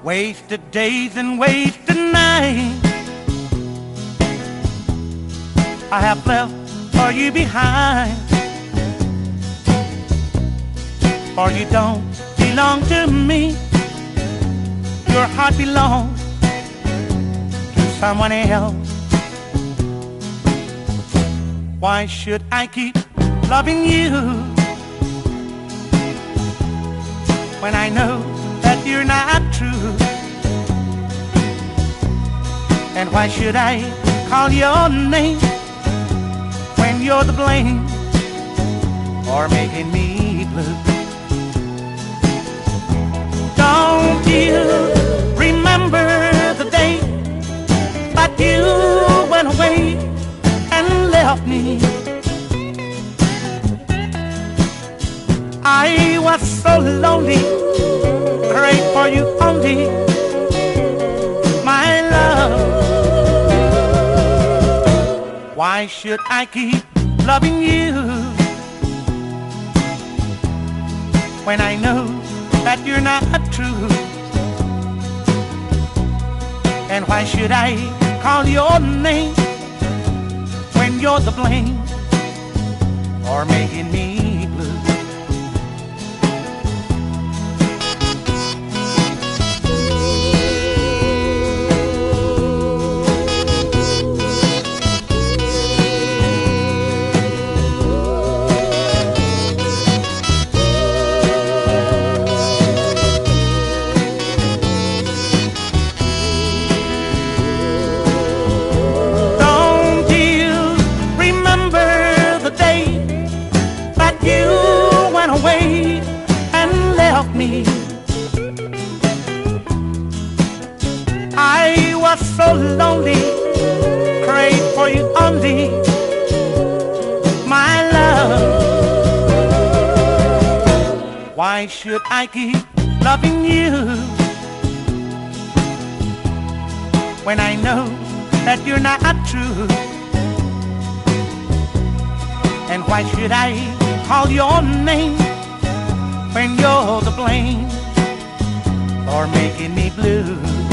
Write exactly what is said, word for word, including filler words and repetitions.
Wasted days and wasted nights I have left for you behind. For you don't belong to me. Your heart belongs to someone else. Why should I keep loving you when I know that you're not true? And why should I call your name when you're the blame for making me blue? Don't you remember the day that you went away and left me? I was so lonely, prayed for you only, my love. Why should I keep loving you when I know that you're not true? And why should I call your name when you're the blame for making me blue? Away and left me. I was so lonely, prayed for you only, my love. Why should I keep loving you when I know that you're not true? And why should I call your name when you're the blame for making me blue?